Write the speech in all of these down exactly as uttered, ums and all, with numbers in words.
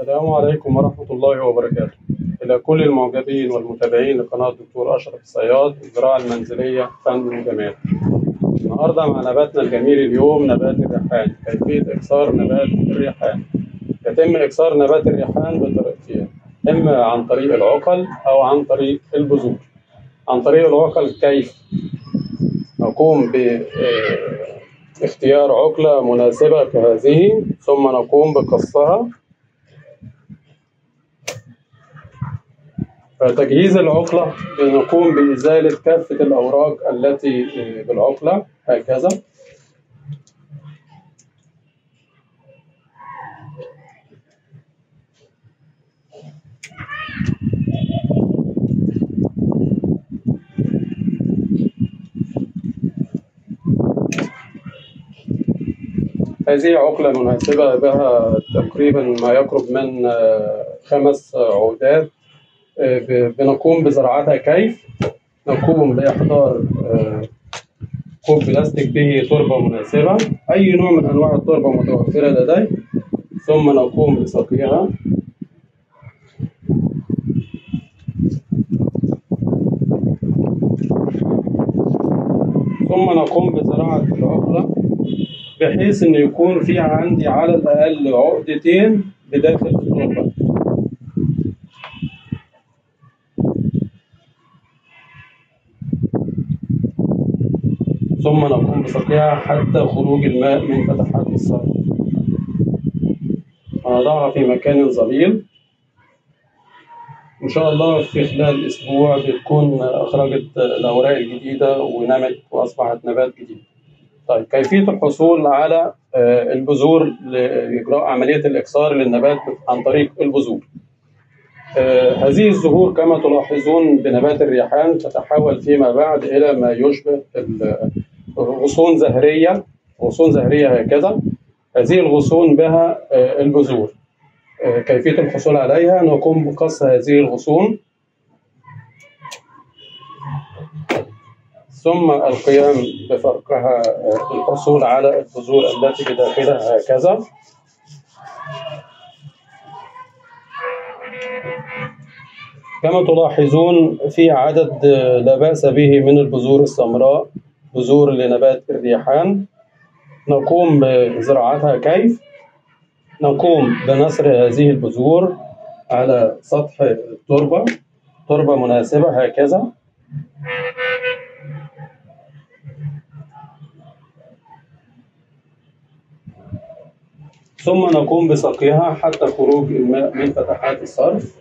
السلام عليكم ورحمة الله وبركاته. إلى كل المعجبين والمتابعين لقناة دكتور أشرف الصياد الزراعة المنزلية فن وجمال. النهاردة مع نباتنا الجميل اليوم نبات الريحان، كيفية إكسار نبات الريحان. يتم إكسار نبات الريحان بطريقتين، إما عن طريق العقل أو عن طريق البذور. عن طريق العقل كيف؟ نقوم باختيار عقلة مناسبة كهذه، ثم نقوم بقصها. فتجهيز العقلة نقوم بإزالة كافة الأوراق التي بالعقلة هكذا، هذه عقلة مناسبة بها تقريبا ما يقرب من خمس عودات. بنقوم بزراعتها كيف؟ نقوم بإحضار كوب بلاستيك به تربة مناسبة، أي نوع من أنواع التربة متوفرة لدي، ثم نقوم بسقيها. ثم نقوم بزراعة العقلة بحيث إن يكون في عندي على الأقل عقدتين بداخل التربة. ثم نقوم بسقيها حتى خروج الماء من فتحات الصرف. ونضعها في مكان ظليل. إن شاء الله في خلال أسبوع بتكون أخرجت الأوراق الجديدة ونمت وأصبحت نبات جديد. طيب، كيفية الحصول على البذور لإجراء عملية الإكسار للنبات عن طريق البذور. هذه الزهور كما تلاحظون بنبات الريحان تتحول فيما بعد إلى ما يشبه غصون زهرية، غصون زهرية هكذا. هذه الغصون بها البذور. كيفية الحصول عليها نقوم بقص هذه الغصون، ثم القيام بفركها للحصول على البذور التي بداخلها هكذا. كما تلاحظون في عدد لا بأس به من البذور السمراء، بذور لنبات الريحان. نقوم بزراعتها كيف؟ نقوم بنثر هذه البذور على سطح التربة، تربة مناسبة هكذا. ثم نقوم بسقيها حتى خروج الماء من فتحات الصرف.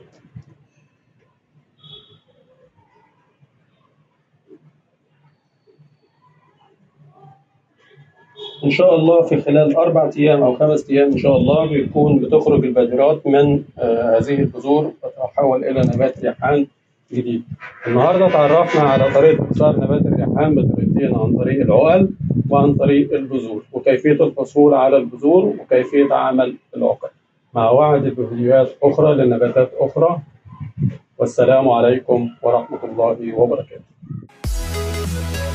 إن شاء الله في خلال أربعة أيام أو خمس أيام إن شاء الله بيكون بتخرج البذرات من آه هذه البذور وتتحول إلى نبات ريحان جديد. النهارده تعرفنا على طريقة إكسار نبات الريحان بطريقتين، عن طريق العقل وعن طريق البذور، وكيفية الحصول على البذور وكيفية عمل العقل، مع وعد بفيديوهات أخرى لنباتات أخرى. والسلام عليكم ورحمة الله وبركاته.